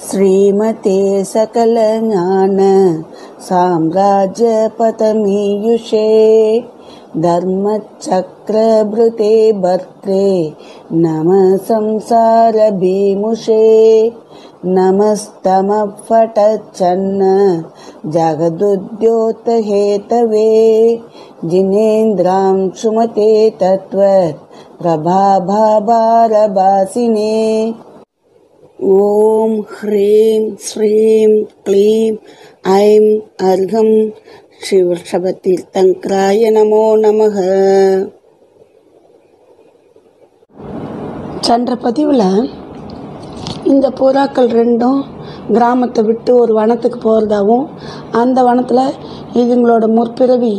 श्रीमते सकलज्ञान साम्राज्यपतमीयुषे धर्मचक्रभृते भर्त्रे नमः संसारभीमुषे नमस्तमः फटच्छन्न जगदुद्योतहेतवे जिनेन्द्रां सुमते तत्त्वत् प्रभाभारभासिने। ओम ह्रीं श्रीं क्लीं ऐं अर्घं शिवशबतीर्थंकराय நமோ நமः. சென்ற பதிவில் இந்த புறாக்கள் ரெண்டும் கிராமத்தை விட்டு ஒரு வனத்துக்கு போகிறதாகவும் அந்த வனத்தில் இதுங்களோட முற்பிறவி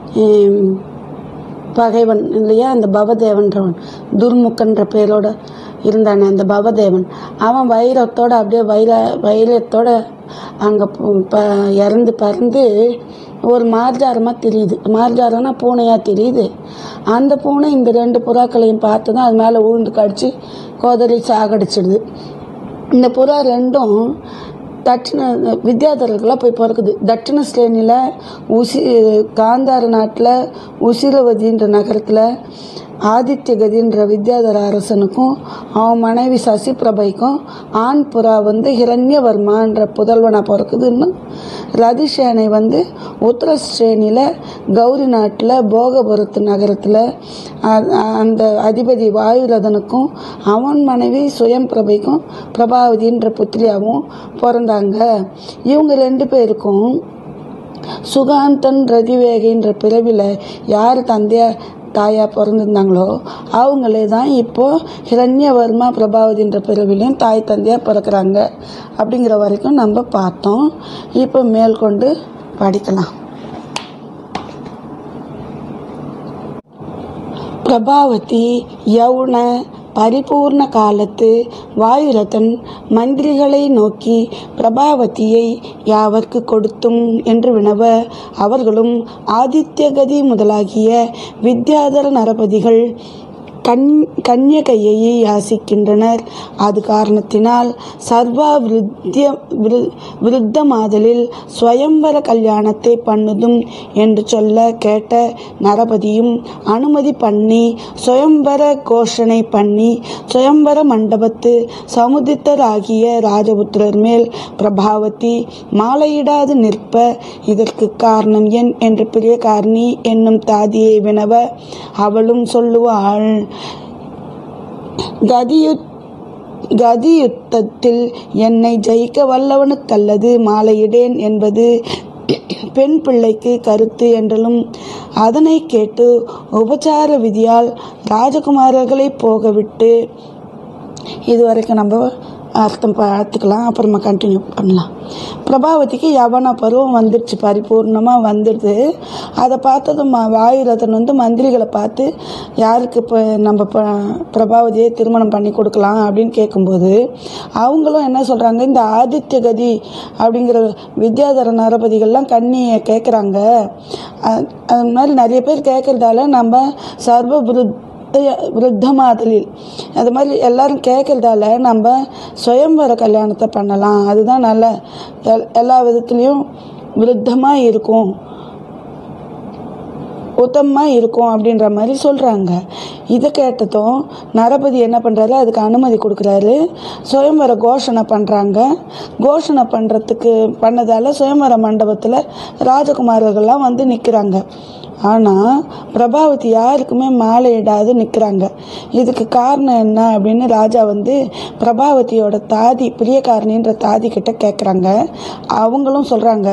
பகைவன் இல்லையா, அந்த பவதேவன்றவன் துர்முகன்ற பேரோட இருந்தானே அந்த பவதேவன், அவன் வைரத்தோடு அப்படியே வைரத்தோடு அங்கே இறந்து பறந்து ஒரு மார்ஜாரமாக தெரியுது. மார்ஜாரம்னா பூனையாக தெரியுது. அந்த பூனை இந்த ரெண்டு புறாக்களையும் பார்த்து தான் அது மேலே உழுந்து கடிச்சு கோதறி சாகடிச்சிடுது. இந்த புறா ரெண்டும் வித்யாதரர்களாக போய் பிறக்குது. தட்சிண ஸ்ரேணியில் காந்தார நாட்டில் உசிரவதின்ற நகரத்தில் ஆதித்யகதின்ற வித்யாதர அரசனுக்கும் அவன் மனைவி சசிபிரபைக்கும் ஆண் புறா ஹிரண்யவர்மான்ற புதல்வனாக பிறக்குதுன்னு, ரதிசேனை உத்தரஸ்ரேணியில் கௌரி நாட்டில் போகபுரத்து நகரத்தில் அந்த அதிபதி வாயுரதனுக்கும் அவன் மனைவி சுயம்பிரபைக்கும் பிரபாவதின்ற புத்திரியாகவும் பிறந்தாங்க. இவங்க ரெண்டு பேருக்கும் சுகாந்தன் ரதிவேகின்ற பிறவியில் யார் தாயாக பிறந்திருந்தாங்களோ அவங்களே தான் இப்போது ஹிரண்யவர்மா பிரபாவதின்ற பிறவிலையும் தாய் தந்தையாக பிறக்கிறாங்க. அப்படிங்கிற வரைக்கும் நம்ம பார்த்தோம். இப்போ மேற்கொண்டு படிக்கலாம். பிரபாவதி யௌன பரிபூர்ண காலத்து வாயுரதன் மந்திரிகளை நோக்கி பிரபாவதியை யாவர்க்கு கொடுத்தும் என்று வினவ, அவர்களும் ஆதித்யகதி முதலாகிய வித்யாதர நரபதிகள் கன்யகையை யாசிக்கின்றனர். அது காரணத்தினால் சர்வா விருத்தமாதலில் ஸ்வயம்பர கல்யாணத்தை பண்ணுதும் என்று சொல்ல கேட்ட நரபதியும் அனுமதி பண்ணி சுயம்பர கோஷனை பண்ணி சுயம்பர மண்டபத்து சமுதித்தராகிய ராஜபுத்திரர் மேல் பிரபாவதி மாலையிடாது நிற்ப, இதற்கு காரணம் என் என்று பிரியகாரணி என்னும் தாதியை வினவ, அவளும் சொல்லுவாள், கதியுத்தத்தில் என்னை ஜெயிக்க வல்லவனுக்கல்லது மாலையிடேன் என்பது பெண் பிள்ளைக்கு கருத்து என்றலும், அதனை கேட்டு உபசார விதியால் ராஜகுமாரர்களை போகவிட்டு, இதுவரைக்கும் நம்ம அர்த்தம் பார்த்துக்கலாம், அப்புறமா கண்டினியூ பண்ணலாம். பிரபாவதிக்கு யவன பருவம் வந்துடுச்சு, பரிபூர்ணமாக வந்துடுது. அதை பார்த்ததும் வாயுரதன் மந்திரிகளை பார்த்து யாருக்கு இப்போ நம்ம பிரபாவதியை திருமணம் பண்ணி கொடுக்கலாம் அப்படின்னு கேட்கும்போது அவங்களும் என்ன சொல்கிறாங்க, இந்த ஆதித்யகதி அப்படிங்கிற வித்யாதர நரபதிகள்லாம் கன்னியை கேட்குறாங்க. அது மாதிரி நிறைய பேர் கேட்குறதால நம்ம சர்வ விருத்தமாதலில் அது மாதிரி எல்லாரும் கேட்குறதால நம்ம சுயம்பர கல்யாணத்தை பண்ணலாம், அதுதான் நல்ல எல்லா விதத்துலேயும் விருத்தமாக இருக்கும், உத்தமமாக இருக்கும் அப்படின்ற மாதிரி சொல்கிறாங்க. இதை கேட்டதும் நரபதி என்ன பண்ணுறாரு, அதுக்கு அனுமதி கொடுக்குறாரு. சுயம்பர கோஷனை பண்ணுறாங்க. கோஷனை பண்ணதால் சுயம்பர மண்டபத்தில் ராஜகுமாரர்கள்லாம் நிற்கிறாங்க. ஆனால் பிரபாவதி யாருக்குமே மாலையிடாது நிற்கிறாங்க. இதுக்கு காரணம் என்ன அப்படின்னு ராஜா பிரபாவதியோட தாதி பிரியகாரணின்ற தாதி கிட்ட கேட்குறாங்க. அவங்களும் சொல்கிறாங்க,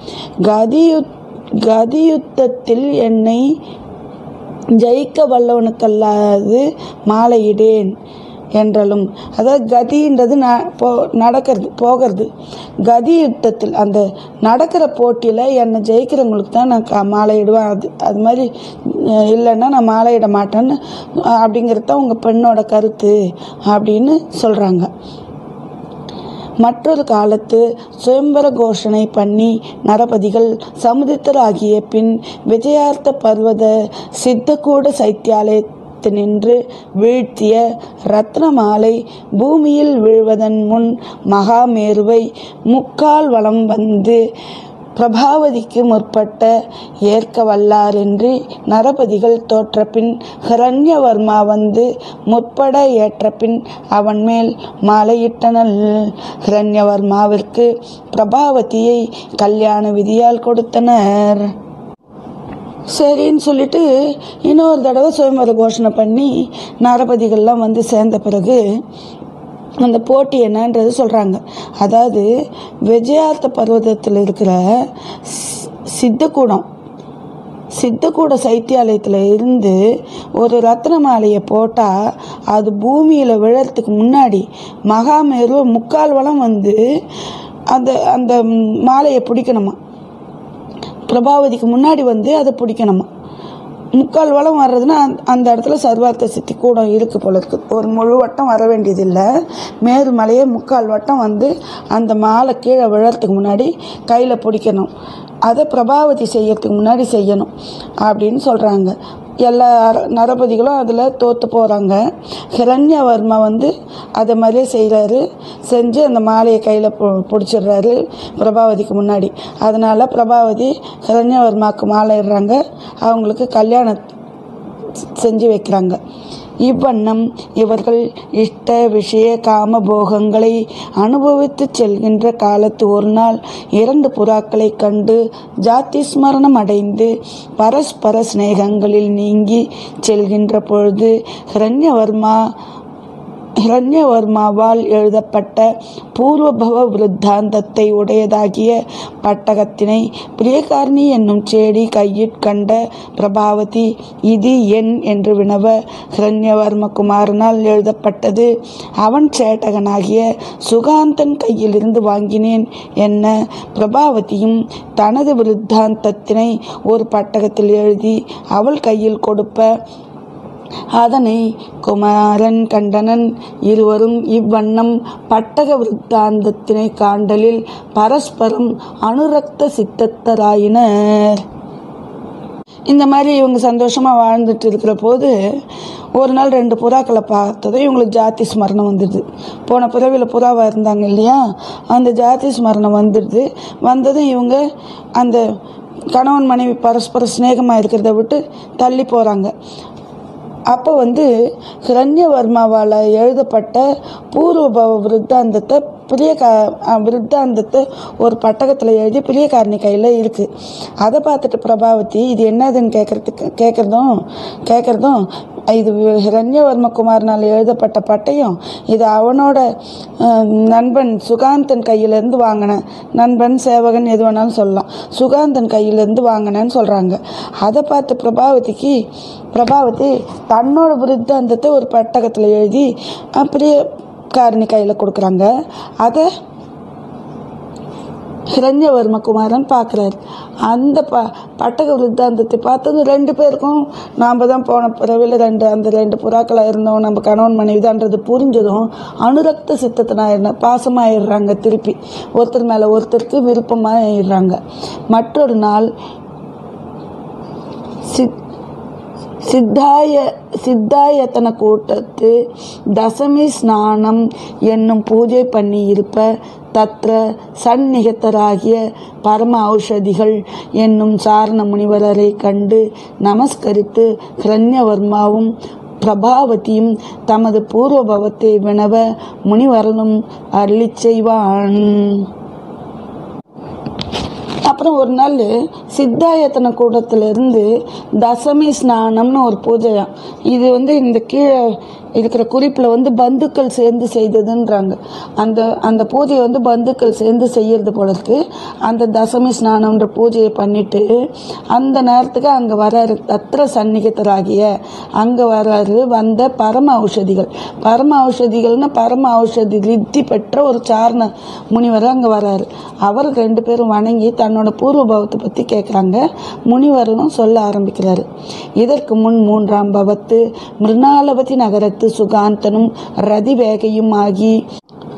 கதியுத்தத்தில் என்னை ஜெயிக்க வல்லவனுக்கல்லாது மாலையிடேன் என்றலும், அதாவது கதின்றது நடக்கிறது போகிறது, கதி யுத்தத்தில் அந்த நடக்கிற போட்டியில் என்னை ஜெயிக்கிறவங்களுக்கு தான் நான் மாலையிடுவேன், அது மாதிரி இல்லைன்னா நான் மாலையிட மாட்டேன்னு அப்படிங்கிறது தான் உங்கள் பெண்ணோட கருத்து அப்படின்னு சொல்கிறாங்க. மற்றொரு காலத்து சுயம்பர கோஷனை பண்ணி நரபதிகள் சமுதித்தராகிய பின் விஜயார்த்த பர்வத சித்தக்கூட சைத்தியாலய காத்து நின்று வீழ்த்திய ரத்ன மாலை பூமியில் விழுவதன் முன் மகாமேருவை முக்கால் வலம் வந்து பிரபாவதிக்கு முற்பட்ட ஏற்க வல்லாரின்றி நரபதிகள் தோற்றபின் ஹிரண்யவர்மா வந்து முற்பட ஏற்றபின் அவன் மேல் மாலையிட்டனள். ஹிரண்யவர்மாவிற்கு பிரபாவதியை கல்யாண விதியால் கொடுத்தனர். சரின்னு சொல்லிட்டு இன்னொரு தடவை சுயம்பர கோஷணை பண்ணி நரபதிகள்லாம் வந்து சேர்ந்த பிறகு அந்த போட்டி என்னன்றது சொல்கிறாங்க. அதாவது விஜயார்த்த பர்வதத்தில் இருக்கிற சித்தக்கூட சைத்தியாலயத்தில் இருந்து ஒரு ரத்ன மாலையை போட்டால் அது பூமியில் விழறதுக்கு முன்னாடி மகாமேரு முக்கால் வளம் வந்து அந்த மாலையை பிடிக்கணுமா. பிரபாவதிக்கு முன்னாடி வந்து அதை பிடிக்கணுமா. முக்கால் வளம் வர்றதுன்னா அந்த இடத்துல சர்வார்த்த சித்தி கூடம் இருக்குது போல இருக்குது. ஒரு முழு வட்டம் வர வேண்டியதில்லை. மேருமலையே முக்கால் வட்டம் வந்து அந்த மாலை கீழே விழறதுக்கு முன்னாடி கையில் பிடிக்கணும். அதை பிரபாவதி செய்யறதுக்கு முன்னாடி செய்யணும் அப்படின்னு சொல்கிறாங்க. எல்லா நரபதிகளும் அதில் தோற்று போகிறாங்க. ஹிரண்யவர்மா வந்து அதை மாதிரியே செய்கிறாரு. செஞ்சு அந்த மாலையை கையில் பிடிச்சிடுறாரு பிரபாவதிக்கு முன்னாடி. அதனால் பிரபாவதி ஹிரண்யவர்மாவுக்கு மாலை இடுறாங்க. அவங்களுக்கு கல்யாணம் செஞ்சு வைக்கிறாங்க. இவ்வண்ணம் இவர்கள் இஷ்ட விஷய காம போகங்களை அனுபவித்து செல்கின்ற காலத்து ஒரு நாள் 2 புறாக்களை கண்டு ஜாதி ஸ்மரணம் அடைந்து பரஸ்பர சிநேகங்களில் நீங்கி செல்கின்ற பொழுது ஹிரண்யவர்மாவால் எழுதப்பட்ட பூர்வபவ விருத்தாந்தத்தை உடையதாகிய பட்டகத்தினை பிரியகாரிணி என்னும் செடி கையிற்கண்ட பிரபாவதி இது என் என்று வினவ ஹிரண்யவர்ம குமாரனால் எழுதப்பட்டது. அவன் சேட்டகனாகிய சுகாந்தன் கையிலிருந்து வாங்கினேன் என்ன. பிரபாவதியும் தனது விருத்தாந்தத்தினை ஒரு பட்டகத்தில் எழுதி அவள் கையில் கொடுப்ப அதனை குமாரன் கண்டனன். இருவரும் இவ்வண்ணம் பட்டக விருத்தாந்தத்தினை காண்டலில் பரஸ்பரம் அனுரக்த சித்தத்தராயினர். இந்த மாதிரி இவங்க சந்தோஷமாக வாழ்ந்துட்டு இருக்கிற போது ஒரு நாள் 2 புறாக்களை பார்த்ததும் இவங்களுக்கு ஜாதி ஸ்மரணம் வந்துடுது. போன பிறவியில் புறாவாக இருந்தாங்க இல்லையா, அந்த ஜாதி ஸ்மரணம் வந்துடுது. வந்ததும் இவங்க அந்த கணவன் மனைவி பரஸ்பர சிநேகமாக இருக்கிறத விட்டு தள்ளி போகிறாங்க. அப்போ வந்து ஹிரண்யவர்மாவால் எழுதப்பட்ட பூர்வபவ விருத்தாந்தத்தை விருத்தாந்தத்தை ஒரு பட்டகத்தில் எழுதி பிரியகாரிணி கையில் இருக்குது. அதை பார்த்துட்டு பிரபாவதி இது என்னதுன்னு கேட்குறதும் இது ஹிரண்யவர்ம குமாரனால் எழுதப்பட்ட பட்டயம், இது அவனோட நண்பன் சுகாந்தன் கையிலேருந்து வாங்கின, நண்பன் சேவகன் எது வேணாலும் சொல்லலாம், சுகாந்தன் கையிலேருந்து வாங்கினேன்னு சொல்கிறாங்க. அதை பார்த்து பிரபாவதி தன்னோட விருத்தாந்தத்தை ஒரு பட்டகத்தில் எழுதி பிரியகாரிணி கையில் கொடுக்குறாங்க. அதை ஹிரண்யவர்ம குமாரன் பார்க்குறாரு. அந்த பட்டக விருத்தாந்தத்தை பார்த்தது 2 பேருக்கும் நாம் தான் போன பிறவியில் அந்த 2 புறாக்களாக இருந்தோம், நம்ம கணவன் மனைவி தான்றது புரிஞ்சதும் அனுரக்த சித்தத்தினாயிடுறாங்க, பாசமாகிடுறாங்க. திருப்பி ஒருத்தர் மேலே ஒருத்தருக்கு விருப்பமாக ஆயிடுறாங்க. மற்றொரு நாள் சித்தாயத்தன கூட்டத்து தசமி ஸ்நானம் என்னும் பூஜை பண்ணி இருப்ப தத்ர சந்நிகத்தராகிய பரம ஔஷதிகள் என்னும் சாரண முனிவரரை கண்டு நமஸ்கரித்து ஹிரண்யவர்மாவும் பிரபாவதியும் தமது பூர்வபவத்தை வினவ முனிவரனும் அருளி செய்வான். அப்புறம் ஒரு நாள் சித்தாயத்தன கூடத்திலிருந்து தசமி ஸ்நானம்னு ஒரு பூஜையாம். இது இந்த கீழே இருக்கிற குறிப்பில் பந்துக்கள் சேர்ந்து செய்ததுன்றாங்க. அந்த பூஜையை பந்துக்கள் சேர்ந்து செய்யறது போல இருக்கு. அந்த தசமி ஸ்நானம்ன்ற பூஜையை பண்ணிட்டு அந்த நேரத்துக்கு அங்கே வராரு தத்திர சந்நிகிதராகிய அங்கே வராரு வந்த பரம ஔஷதிகள்னா பரம ஔஷதி ரித்தி பெற்ற ஒரு சாரண முனிவர் அங்கே வராரு. அவர் 2 பேரும் வணங்கி தன்னோட பூர்வபவத்தை பற்றி கேட்குறாங்க. முனிவரும் சொல்ல ஆரம்பிக்கிறாரு. இதற்கு முன் 3ஆம் பவத்து மிருணாலவதி நகரத்து சுகாந்தனும் ரதிவேகையும் ஆகி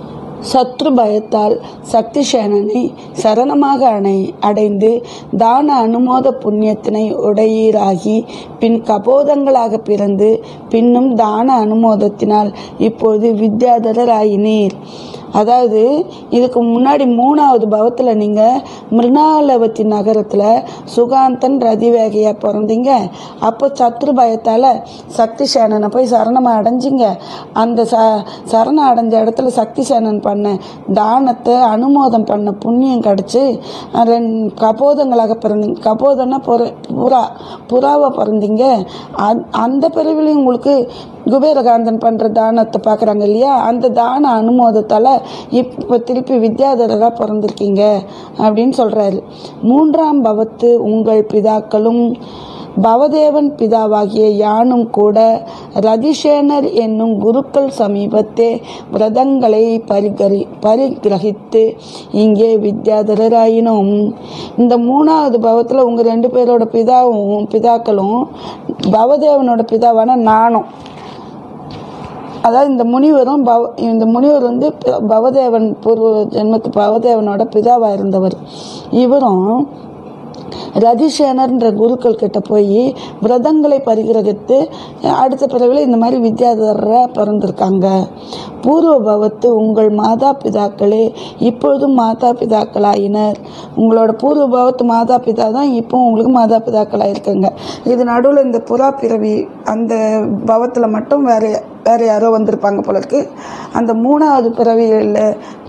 சத்ரு பயத்தால் சக்திசேனனை சரணமாக அடைந்து தான அனுமோத புண்ணியத்தினை உடையீராகி பின் கபோதங்களாக பிறந்து பின்னும் தான அனுமோதத்தினால் இப்பொழுது வித்யாதரராயினீர். அதாவது இதுக்கு முன்னாடி 3வது பவத்தில் நீங்கள் மிருணாலவதி நகரத்தில் சுகாந்தன் ரதிவேகையா பிறந்தீங்க. அப்போ சத்ரு பயத்தால் சக்திசேனனை போய் சரணமாக அடைஞ்சிங்க. அந்த சரணம் அடைஞ்ச இடத்துல சக்திசேனன் பண்ண தானத்தை அனுமோதம் பண்ண புண்ணியம் கிடச்சி கபோதங்களாக பிறந்தீங்க. கபோதன்னா புறாவை பிறந்தீங்க. அந்த பிறவிலையும் உங்களுக்கு குபேரகாந்தன் பண்ணுற தானத்தை பார்க்குறாங்க இல்லையா, அந்த தான அனுமோதத்தால் இப்போ திருப்பி வித்யாதரராக பிறந்திருக்கீங்க அப்படின்னு சொல்கிறாரு. 3ஆம் பவத்து உங்கள் பிதாக்களும் பவதேவன் பிதாவாகிய யானும் கூட ரதிசேனர் என்னும் குருக்கள் சமீபத்தே விரதங்களை பரிகிரகித்து இங்கே வித்யாதரராயினோம். இந்த 3வது பவத்தில் உங்கள் 2 பேரோட பிதாக்களும் பவதேவனோட பிதாவான நானும், அதாவது இந்த முனிவர் வந்து பவதேவன் பூர்வ ஜென்மத்து பவதேவனோட பிதாவாக இருந்தவர். இவரும் ரதிசேனர்ன்ற குருக்கள் கிட்ட போய் விரதங்களை பரிகிரகித்து அடுத்த பிறவில இந்த மாதிரி வித்யாதரராக பிறந்திருக்காங்க. பூர்வ பவத்து உங்கள் மாதா பிதாக்களே இப்பொழுதும் மாதா பிதாக்களாயினர். உங்களோட பூர்வ பவத்து மாதா பிதா தான் இப்போ உங்களுக்கு மாதா பிதாக்களாயிருக்காங்க. இது நடுவில் இந்த புறா பிறவி அந்த பவத்தில் மட்டும் வேற யாரோ வந்திருப்பாங்க போல இருக்கு. அந்த 3வது பிறவியில்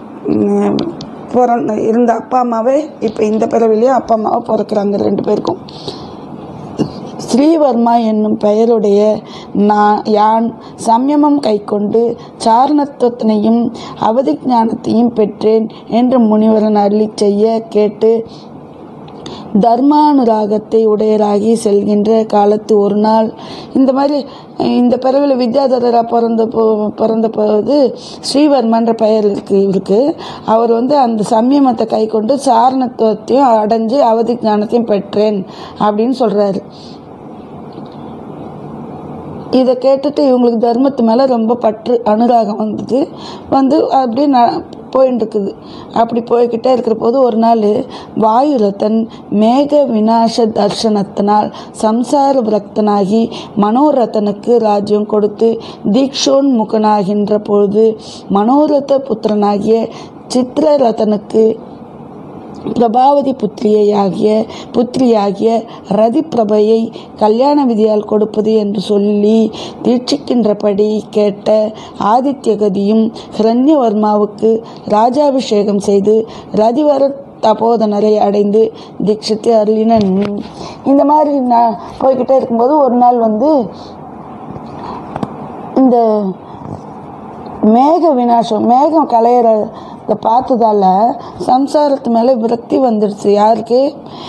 இருந்த அப்பா அம்மாவே இப்போ இந்த பிறவிலையும் அப்பா அம்மாவை பிறக்கிறாங்க 2 பேருக்கும். ஸ்ரீவர்மா என்னும் பெயருடைய யான் சம்யமம் கைக்கொண்டு சாரணத்துவத்தினையும் அவதி ஞானத்தையும் பெற்றேன் என்று முனிவரன் அருளி செய்ய கேட்டு தர்மானுராகத்தை உடையராகி செல்கின்ற காலத்து ஒரு நாள் இந்த மாதிரி இந்த பிறவியில் வித்யாதரராக பிறந்த போது ஸ்ரீவர்மன்ற பெயர் இருக்குது இவருக்கு. அவர் வந்து அந்த சம்யமத்தை கை கொண்டு சாரணத்துவத்தையும் அடைஞ்சு அவதி ஞானத்தையும் பெற்றேன் அப்படின்னு சொல்கிறாரு. இதை கேட்டுட்டு இவங்களுக்கு தர்மத்து மேலே ரொம்ப பற்று அனுராகம் வந்து அப்படி போயின்னு இருக்குது. அப்படி போய்கிட்டே இருக்கிற போது ஒரு நாள் வாயுரதன் மேக விநாச தர்சனத்தினால் சம்சார விரக்தனாகி மனோரதனுக்கு ராஜ்யம் கொடுத்து தீக்ஷோன்முகனாகின்ற பொழுது மனோரத புத்திரனாகிய சித்திரரதனுக்கு பிரபாவதி புத்திரியாகிய ரதிப்பிரபையை கல்யாண விதியால் கொடுப்பது என்று சொல்லி தீட்சிக்கின்றபடி கேட்ட ஆதித்யகதியும் ஹிரண்யவர்மாவுக்கு ராஜாபிஷேகம் செய்து ரதிவர தபோதனரை அடைந்து தீட்சித்து அருளினன். இந்த மாதிரி நான் போய்கிட்டே இருக்கும்போது ஒரு நாள் வந்து இந்த மேக விநாசம் மேகம் கலையிற இதை பார்த்ததால சம்சாரத்து மேலே விரக்தி வந்துடுச்சு. யாருக்கு?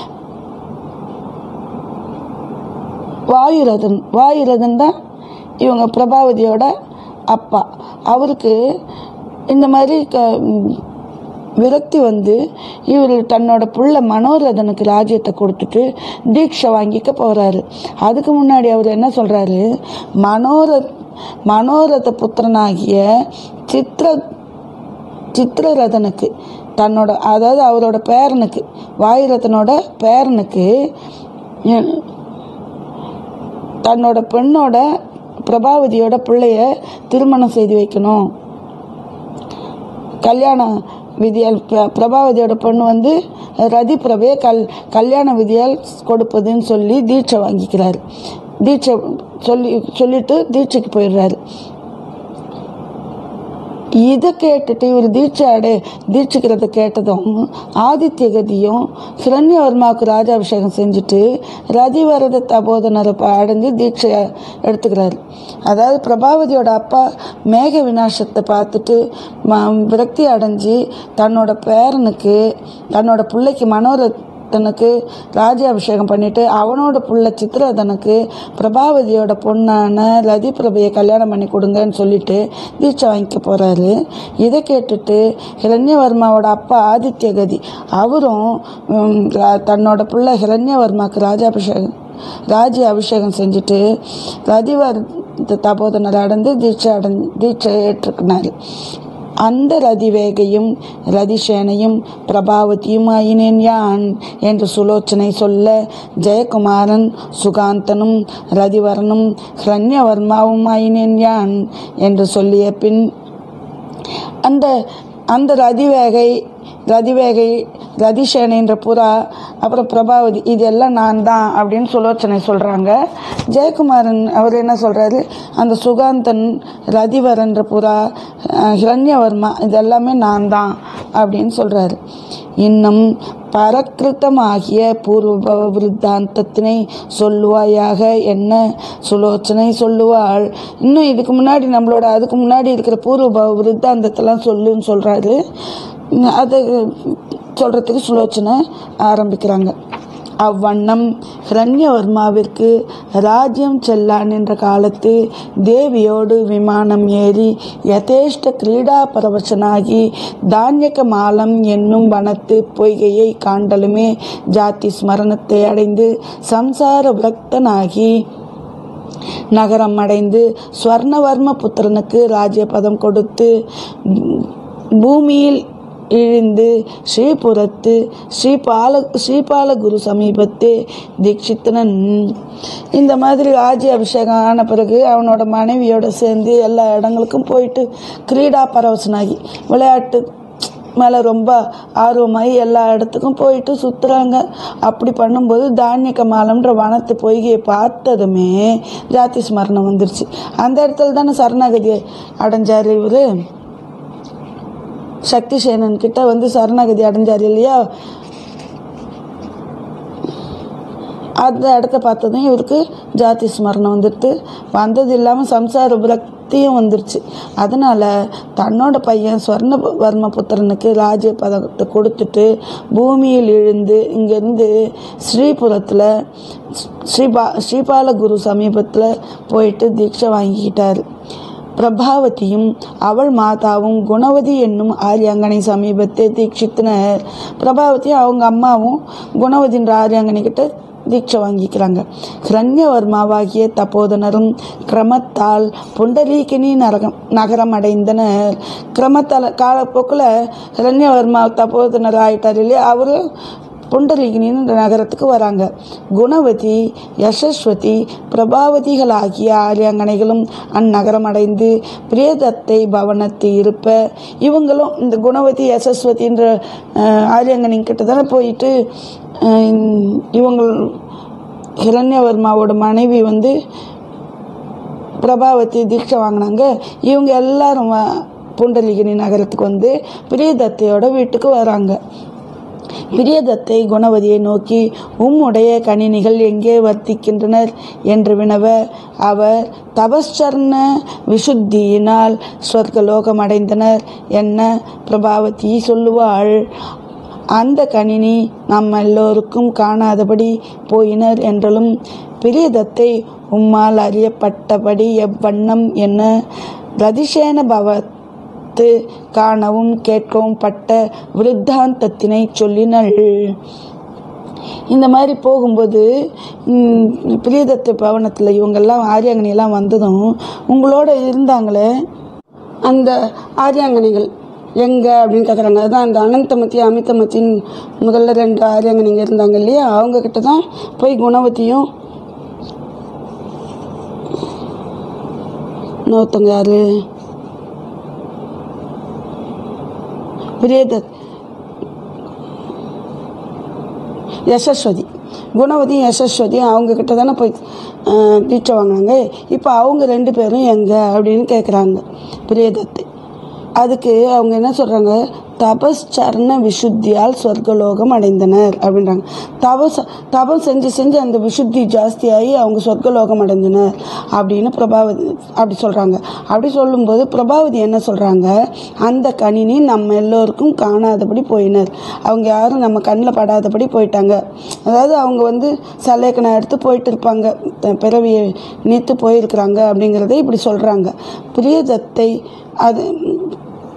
வாயுரதன் தான் இவங்க பிரபாவதியோட அப்பா. அவருக்கு இந்த மாதிரி விரக்தி வந்து இவர் தன்னோட புள்ள மனோரதனுக்கு ராஜ்யத்தை கொடுத்துட்டு தீட்சை வாங்கிக்க போகிறாரு. அதுக்கு முன்னாடி அவர் என்ன சொல்கிறாரு, மனோரத புத்திரனாகிய சித்திரரதனுக்கு தன்னோட அதாவது அவரோட பேரனுக்கு வாயுரதனோட பேரனுக்கு தன்னோட பெண்ணோட பிரபாவதியோட பிள்ளைய திருமணம் செய்து வைக்கணும். கல்யாண விதியால் பிரபாவதியோட பெண்ணு வந்து ரதி பிரபையை கல்யாண விதியால் கொடுப்பதுன்னு சொல்லி தீட்சை வாங்கிக்கிறாரு. தீட்சை சொல்லிட்டு தீட்சைக்கு போயிடுறாரு. இதை கேட்டுட்டு இவர் தீட்சிக்கிறத கேட்டதும் ஆதித்யகதியும் ஹிரண்யவர்மாவுக்கு ராஜாபிஷேகம் செஞ்சுட்டு ரதிவரத தபோதனரை அடைஞ்சு தீட்சை எடுத்துக்கிறாரு. அதாவது பிரபாவதியோட அப்பா மேக விநாசத்தை பார்த்துட்டு விரக்தி அடைஞ்சு தன்னோட பேரனுக்கு தன்னோட பிள்ளைக்கு மனோரதனுக்கு ராஜாபிஷேகம் பண்ணிட்டு அவனோட புள்ள சித்திரதனுக்கு பிரபாவதியோட பொண்ணான ரதி பிரபையை கல்யாணம் பண்ணி கொடுங்கன்னு சொல்லிட்டு தீட்சை வாங்கிக்க போறாரு. இதை கேட்டுட்டு ஹிரண்யவர்மாவோட அப்பா ஆதித்யகதி அவரும் தன்னோட புள்ள ஹிரண்யவர்மாவுக்கு ராஜ்ய அபிஷேகம் செஞ்சுட்டு ரதிவர் தபோதனர் அடைந்து தீட்சை ஏற்றுக்கினாரு. அந்த ரதிவேகையும் ரதிசேனையும் பிரபாவதியும் ஆயினேன் யான் என்று சுலோச்சனை சொல்ல, ஜெயக்குமாரன் சுகாந்தனும் ரதிவரனும் ஹிரண்யவர்மாவும் ஆயினேன் யான் என்று சொல்லிய பின் அந்த அந்த ரதிவேகை ரதிசேனைன்ற புறா, அப்புறம் பிரபாவதி, இதெல்லாம் நான் தான் அப்படின்னு சுலோச்சனை சொல்கிறாங்க. ஜெயக்குமாரன் அவர் என்ன சொல்கிறாரு, அந்த சுகாந்தன் ரதிவரன்ற புறா ஹிரண்யவர்மா இதெல்லாமே நான் தான் அப்படின்னு சொல்கிறாரு. இன்னும் பரக்கிருத்தமாகிய பூர்வ விருத்தாந்தத்தினை சொல்லுவாயாக என்ன சுலோச்சனை சொல்லுவாள். இன்னும் இதுக்கு முன்னாடி அதுக்கு முன்னாடி இருக்கிற பூர்வ விருத்தாந்தத்தெல்லாம் சொல்லுன்னு சொல்கிறாரு. அதை சொல்கிறதுக்கு சுலோச்சனை ஆரம்பிக்கிறாங்க. அவ்வண்ணம் ஹிரண்யவர்மாவிற்கு ராஜ்யம் செல்லான் என்ற காலத்து தேவியோடு விமானம் ஏறி யதேஷ்ட கிரீடா பரவசனாகி தானியக மாலம் என்னும் வனத்து பொய்கையை காண்டலுமே ஜாதி ஸ்மரணத்தை அடைந்து சம்சார விரக்தனாகி நகரம் அடைந்து ஸ்வர்ணவர்ம புத்திரனுக்கு ராஜ்யபதம் கொடுத்து பூமியில் இழிந்து ஸ்ரீபுரத்து ஸ்ரீபால குரு சமீபத்து தீட்சித்தனன். இந்த மாதிரி ராஜ்ய அபிஷேகம் ஆன பிறகு அவனோட மனைவியோடு சேர்ந்து எல்லா இடங்களுக்கும் போயிட்டு கிரீடா பரவசனாகி விளையாட்டு மேலே ரொம்ப ஆர்வமாகி எல்லா இடத்துக்கும் போயிட்டு சுற்றுறாங்க. அப்படி பண்ணும்போது தானியக மாலம்ன்ற வனத்து பொய்கையை பார்த்ததுமே ஜாதி ஸ்மரணம் வந்துருச்சு. அந்த இடத்துல தானே சரணாகதி அடைஞ்சார் இவர். சக்தி சேனன் கிட்ட வந்து சரணாகதி அடைஞ்சார் இல்லையா, அந்த இடத்த பார்த்ததும் இவருக்கு ஜாதி ஸ்மரணம் வந்துடுது. வந்தது இல்லாமல் சம்சார விரக்தியும் வந்துருச்சு. அதனால் தன்னோட பையன் ஸ்வர்ணவர்ம புத்திரனுக்கு ராஜ்ய பதத்தை கொடுத்துட்டு பூமியில் இழுந்து இங்கேருந்து ஸ்ரீபுரத்தில் ஸ்ரீபால குரு சமீபத்தில் போயிட்டு தீட்சை வாங்கிக்கிட்டார். பிரபாவதியும் அவள் மாதாவும் குணவதி என்னும் ஆரியாங்கனை சமீபத்தை தீட்சித்தனர். பிரபாவதியும் அவங்க அம்மாவும் குணவதின்ற ஆரியாங்கனை கிட்ட தீட்சை வாங்கிக்கிறாங்க. ஹிரண்யவர்மாவாகிய தபோதனரும் கிரமத்தால் புண்டரீகினி நகரம் அடைந்தனர். கிரமத்தால் காலப்போக்கில் ஹிரண்யவர்மா தபோதனர் ஆயிட்டார் இல்லையா, அவரு புண்டரீகினின் நகரத்துக்கு வராங்க. குணவதி யசஸ்வதி பிரபாவதிகளாகிய ஆரியாங்கனைகளும் அந்நகரம் அடைந்து பிரியதத்தை பவனத்து இருப்ப, இவங்களும் இந்த குணவதி யசஸ்வதின்ற ஆரியாங்கனின் கிட்ட தானே போயிட்டு இவங்கள் ஹிரண்யவர்மாவோட மனைவி வந்து பிரபாவதி தீட்சை வாங்கினாங்க. இவங்க எல்லாரும் புண்டரீகினி நகரத்துக்கு வந்து பிரியதத்தையோட வீட்டுக்கு வராங்க. பிரியதத்தை குணவதியை நோக்கி, உம்முடைய கணினிகள் எங்கே வர்த்திக்கின்றனர் என்று வினவ, அவர் தபஸ்சரண விசுத்தியினால் ஸ்வர்கலோகம் அடைந்தனர் என்ன பிரபாவதி சொல்லுவாள். அந்த கணினி நம் எல்லோருக்கும் காணாதபடி போயினர் என்றாலும் பிரியதத்தை உம்மால் அறியப்பட்டபடி எவ்வண்ணம் என்ன ரதிசேன பவத் காணவும் கேட்கவும் பட்ட விருத்தாந்தத்தினை சொல்லினள். இந்த மாதிரி போகும்போது பிரியதத்தை பவனத்தில் இவங்கெல்லாம் ஆரியாங்கனையெல்லாம் வந்ததும் உங்களோட இருந்தாங்களே அந்த ஆரியாங்கனைகள் எங்கே அப்படின்னு கேட்குறாங்க. அதுதான் அந்த அனந்தமதி அமிதமத்தின் முதல்ல 2 ஆரியாங்கனைங்க இருந்தாங்க இல்லையா, அவங்கக்கிட்ட தான் போய் குணவதியும் இன்னொருத்தங்க யாரு பிரியதத் யசஸ்வதி குணவதி யசஸ்வதி அவங்கக்கிட்ட தானே போய் தீட்சை வாங்கினாங்க. இப்போ அவங்க 2 பேரும் எங்கே அப்படின்னு கேட்குறாங்க பிரியதத்தை. அதுக்கு அவங்க என்ன சொல்கிறாங்க, தபஸ்சரண விசுத்தியால் சொர்க்கலோகம் அடைந்தனர் அப்படின்றாங்க. தபம் செஞ்சு அந்த விசுத்தி ஜாஸ்தியாகி அவங்க சொர்க்கலோகம் அடைந்தனர் அப்படின்னு பிரபாவதி அப்படி சொல்கிறாங்க. அப்படி சொல்லும்போது பிரபாவதி என்ன சொல்கிறாங்க, அந்த கணினி நம்ம எல்லோருக்கும் காணாதபடி போயினர். அவங்க யாரும் நம்ம கண்ணில் படாதபடி போயிட்டாங்க. அதாவது அவங்க வந்து சலேக்கனை எடுத்து போயிட்டு இருப்பாங்க, பிறவியை நீத்து போயிருக்கிறாங்க அப்படிங்கிறத இப்படி சொல்கிறாங்க. பிரியதத்தை அது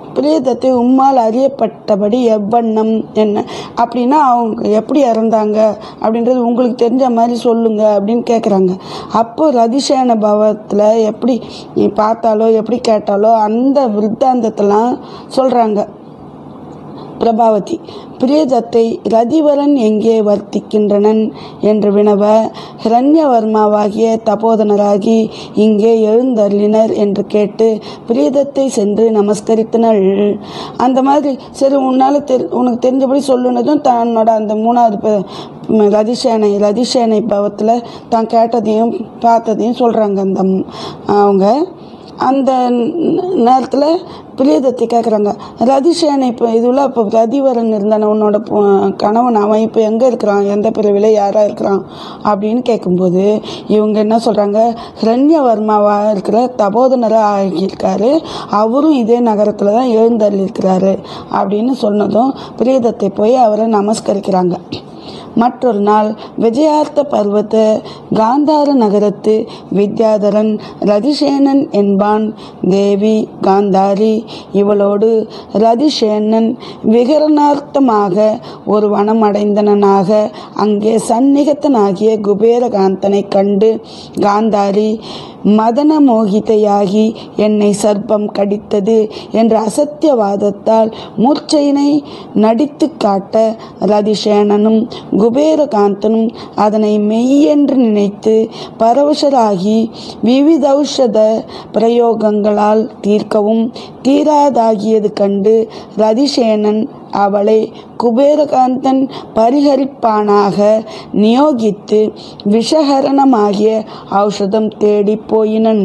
பிரியதத்தை உம்மால் அறியப்பட்டபடி எவ்வண்ணம் என்ன அப்படின்னா அவங்க எப்படி இறந்தாங்க அப்படின்றது உங்களுக்கு தெரிஞ்ச மாதிரி சொல்லுங்க அப்படின்னு கேட்குறாங்க. அப்போ ரதிசேன பவத்தில் எப்படி பார்த்தாலோ எப்படி கேட்டாலோ அந்த விருத்தாந்தத்தெல்லாம் சொல்கிறாங்க பிரபாவதி. பிரியதத்தை ரதிவரன் எங்கே வர்த்திக்கின்றனன் என்று வினவ, ஹிரண்யவர்மாவாகிய தபோதனராகி இங்கே எழுந்தருளினர் என்று கேட்டு பிரியதத்தை சென்று நமஸ்கரித்தனள். அந்த மாதிரி சரி உனக்கு தெரிஞ்சபடி சொல்லுனதும் தன்னோட அந்த 3வது ரதிசேனை பவத்தில் தான் கேட்டதையும் பார்த்ததையும் சொல்கிறாங்க. அவங்க அந்த நேரத்தில் பிரியதத்தை கேட்குறாங்க, ரதிசேனை இப்போ இதுல இப்போ ரதிவரன் இருந்தானே உன்னோட கணவன், அவன் இப்போ எங்கே இருக்கிறான், எந்த பிரிவில் யாராக இருக்கிறான் அப்படின்னு கேட்கும்போது இவங்க என்ன சொல்கிறாங்க, ஹிரண்யவர்மாவாக இருக்கிற தபோதனராக ஆகியிருக்காரு, அவரும் இதே நகரத்தில் தான் எழுந்தருளிருக்கிறாரு அப்படின்னு சொன்னதும் பிரியதத்தை போய் அவரை நமஸ்கரிக்கிறாங்க. மற்றொரு நாள் விஜயார்த்த பர்வத காந்தார நகரத்து வித்யாதரன் ரதிசேனன் என்பான். தேவி காந்தாரி இவளோடு ரதிசேனன் விகரணார்த்தமாக ஒரு வனம் அடைந்தனாக அங்கே சந்நிகத்தனாகிய குபேரகாந்தனை கண்டு காந்தாரி மதன மோகிதையாகி என்னை சர்ப்பம் கடித்தது என்ற அசத்தியவாதத்தால் மூர்ச்சையினை நடித்து காட்ட ரதிசேனனும் குபேரகாந்தனும் அதனை மெய்யென்று நினைத்து பரவசராகி விவிதௌஷத பிரயோகங்களால் தீர்க்கவும் தீராதாகியது கண்டு ரதிசேனன் அவளை குபேரகாந்தன் பரிகரிப்பானாக நியோகித்து விஷஹரணமாகிய ஔஷதம் தேடி போயினன்.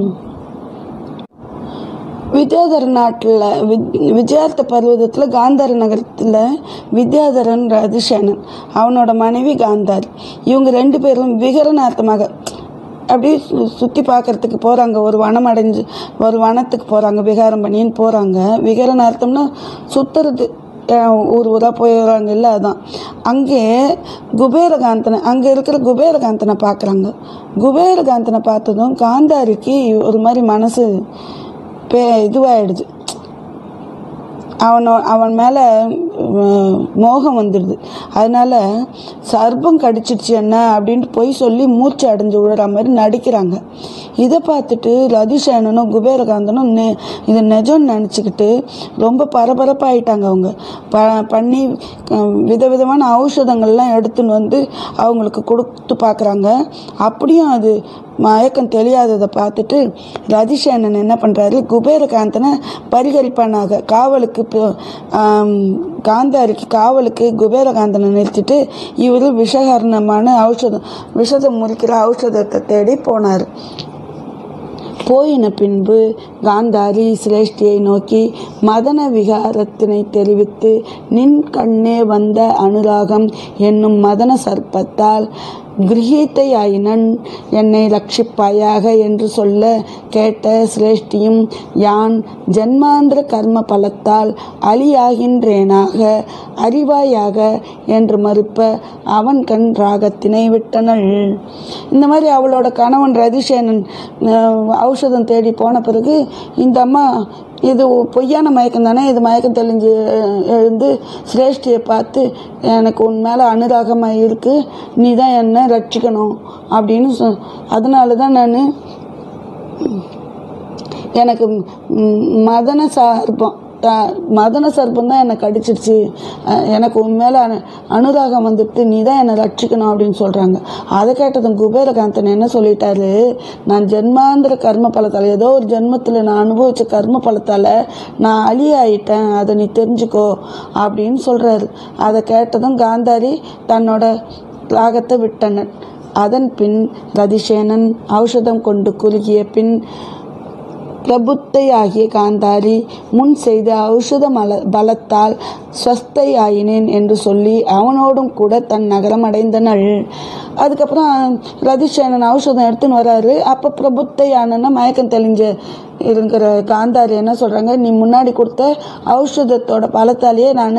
வித்யாதர நாட்டில் விஜயார்த்த பர்வதத்தில் காந்தார நகரத்தில் வித்யாதரன் ரதிசேனன் அவனோட மனைவி காந்தாரி இவங்க 2 பேரும் விகரணார்த்தமாக அப்படியே சுற்றி பார்க்கறதுக்கு போகிறாங்க. ஒரு வனத்துக்கு போகிறாங்க, விகாரம் பண்ணின்னு போகிறாங்க. விகரணார்த்தம்னா சுற்றுறது, ஊராக போயிடுறாங்க இல்லை, அதான். அங்கே அங்கே இருக்கிற குபேரகாந்தனை பார்க்குறாங்க. குபேரகாந்தனை பார்த்ததும் காந்தாரிக்கு ஒரு மாதிரி மனசு இதுவாகிடுது. அவன் மேலே மோகம் வந்துடுது. அதனால் சர்ப்பம் கடிச்சிடுச்சு என்ன அப்படின்ட்டு போய் சொல்லி மூர்ச்சி அடைஞ்சு விடுற மாதிரி நடிக்கிறாங்க. இதை பார்த்துட்டு ரதிசேனனும் குபேரகாந்தனும் இதை நிஜம்னு நினச்சிக்கிட்டு ரொம்ப பரபரப்பாயிட்டாங்க. அவங்க பண்ணி விதவிதமான ஔஷதங்கள்லாம் எடுத்துன்னு வந்து அவங்களுக்கு கொடுத்து பார்க்குறாங்க. அப்படியும் அது மயக்கம் தெரியாததை பார்த்துட்டு ரதிசேனன் என்ன பண்ணுறாரு, குபேரகாந்தனை பரிகரிப்பானாக காவலுக்கு காந்தாரிக்கு காவலுக்கு குபேரகாந்தனை நிறுத்திட்டு இவர் விஷகரணமான விஷத்தை முறிக்கிற ஔஷதத்தை தேடி போனார். போயின பின்பு காந்தாரி சிரேஷ்டியை நோக்கி மதன விகாரத்தினை தெரிவித்து நின் கண்ணே வந்த அனுராகம் என்னும் மதன சர்ப்பத்தால் கிரகீத்தையாயினன் என்னை ரட்சிப்பாயாக என்று சொல்ல கேட்ட சிரேஷ்டியும் யான் ஜன்மாந்திர கர்ம பலத்தால் அழியாகின்றேனாக அறிவாயாக என்று மறுப்ப அவன் கண் ராகத்தினை விட்டனள். இந்த மாதிரி அவளோட கணவன் ரதிசேனன் ஔஷதம் தேடி போன பிறகு இந்த அம்மா இது பொய்யான மயக்கம் தானே, இது மயக்கம் தெளிஞ்சு எழுந்து சிரேஷ்டியை பார்த்து எனக்கு உன் மேலே அனுராகமாக இருக்குது, நீ தான் என்னை ரட்சிக்கணும் அப்படின்னு அதனால தான் நான் எனக்கு மதன சர்ப்பம் தான் என்னை கடிச்சிருச்சு, எனக்கு உன் மேலே அனுராகம் வந்துட்டு நீ தான் என்னை ரட்சிக்கணும் அப்படின்னு சொல்கிறாங்க. அதை கேட்டதும் குபேரகாந்தன் என்ன சொல்லிட்டாரு, நான் ஜென்மாந்திர கர்ம பலத்தால் ஏதோ ஒரு ஜென்மத்தில் நான் அனுபவித்த கர்ம பலத்தால் நான் அழியாயிட்டேன், அதை நீ தெரிஞ்சுக்கோ அப்படின்னு சொல்கிறாரு. அதை கேட்டதும் காந்தாரி தன்னோட ராகத்தை விட்டனன். அதன் பின் ரதிசேனன் ஔஷதம் கொண்டு குறுகிய பின் பிரபுத்தையாகிய காந்தாரி முன் செய்த ஔஷத பலத்தால் ஸ்வஸ்தையாயினேன் என்று சொல்லி அவனோடும் கூட தன் நகரம் அடைந்தனள். அதுக்கப்புறம் ரதிசேனன் ஔஷதம் எடுத்துன்னு வராரு. அப்போ பிரபுத்தையானன்னா மயக்கம் தெளிஞ்ச இருக்கிற காந்தாரி என்ன சொல்கிறாங்க, நீ முன்னாடி கொடுத்த ஔஷதத்தோட பலத்தாலேயே நான்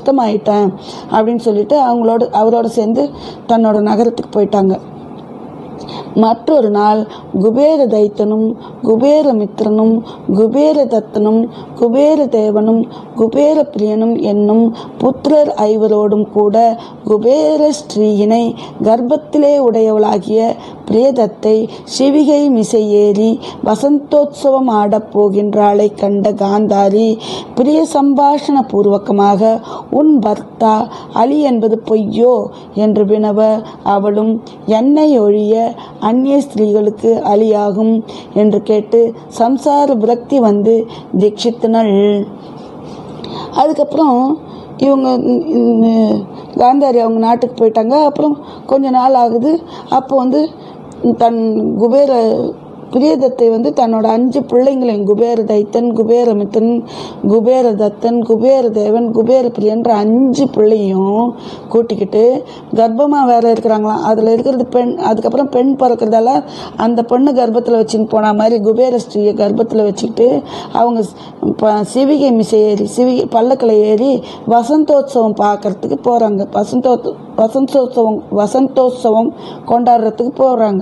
ஸ்வஸ்தமாயிட்டேன் அப்படின்னு சொல்லிட்டு அவரோட சேர்ந்து தன்னோட நகரத்துக்கு போயிட்டாங்க. மற்றொரு நாள் குபேர தைத்தனும் குபேரமித்திரனும் குபேரதத்தனும் குபேரதேவனும் குபேரப்பிரியனும் என்னும் புத்திரர் ஐவரோடும் கூட குபேர ஸ்ரீயினை கர்ப்பத்திலே உடையவளாகிய பிரியதத்தை சிவிகை மிசை ஏறி வசந்தோத்சவம் ஆடப் போகின்றாளை கண்ட காந்தாரி பிரிய சம்பாஷண பூர்வகமாக உன் பர்த்தா அலி என்பது பொய்யோ என்று வினவ அவளும் என்னை ஒழிய அந்நிய ஸ்திரீகளுக்கு அலியாகும் என்று கேட்டு சம்சார விரக்தி வந்து தீட்சித்தனள். அதுக்கப்புறம் இவங்க காந்தாரி அவங்க நாட்டுக்கு போயிட்டாங்க. அப்புறம் கொஞ்ச நாள் ஆகுது. அப்போ வந்து தன் குபேர பிரியதத்தை வந்து தன்னோட 5 பிள்ளைங்களையும் குபேர தைத்தன், குபேரமித்தன், குபேரதத்தன், குபேரதேவன், குபேரப்பிரியன்ற 5 பிள்ளையும் கூட்டிக்கிட்டு கர்ப்பமாக வேற இருக்கிறாங்களாம். அதில் இருக்கிறது பெண். அதுக்கப்புறம் பெண் பிறக்கிறதால அந்த பெண்ணு கர்ப்பத்தில் வச்சுன்னு போன மாதிரி குபேர ஸ்ரீயை கர்ப்பத்தில் வச்சுக்கிட்டு அவங்க சிவிகை மிசை ஏறி சிவிகை பல்லக்கில் ஏறி வசந்தோத்சவம் பார்க்கறதுக்கு போகிறாங்க. வசந்தோத்சவம் கொண்டாடுறதுக்கு போகிறாங்க.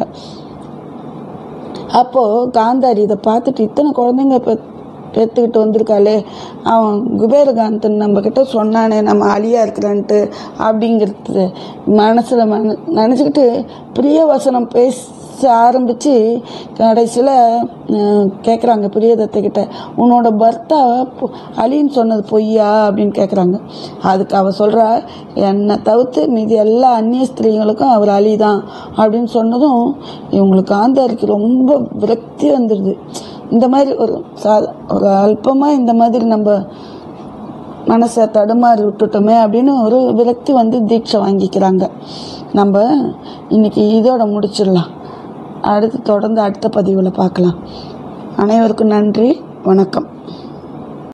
அப்போது காந்தாரி இதை பார்த்துட்டு இத்தனை குழந்தைங்க பெற்றுக்கிட்டு வந்திருக்காளே, அவன் குபேரகாந்தன் நம்மக்கிட்ட சொன்னானே நம்ம அலியாக இருக்கிறான்ட்டு அப்படிங்கிறது மனசில் நினச்சிக்கிட்டு பிரிய வசனம் பேச ஆரம்பித்து கடைசியில் கேட்குறாங்க பிரியதத்தைக்கிட்ட, உன்னோட பர்த்தா அலின்னு சொன்னது பொய்யா அப்படின்னு கேட்குறாங்க. அதுக்கு அவள் சொல்கிறா, என்னை தவிர்த்து மீதி எல்லா அந்நிய ஸ்திரீங்களுக்கும் அவர் அலி தான் அப்படின்னு சொன்னதும் இவங்களுக்கு காந்தாரிக்கு ரொம்ப விரக்தி வந்துடுது. இந்த மாதிரி ஒரு அல்பமாக இந்த மாதிரி நம்ம மனசை தடுமாறி விட்டுட்டோமே அப்படின்னு ஒரு விரக்தி வந்து தீட்சை வாங்கிக்கிறாங்க. நம்ம இன்னைக்கு இதோட முடிச்சிடலாம். தொடர்ந்து அடுத்த பதிவில் பார்க்கலாம். அனைவருக்கும் நன்றி, வணக்கம்.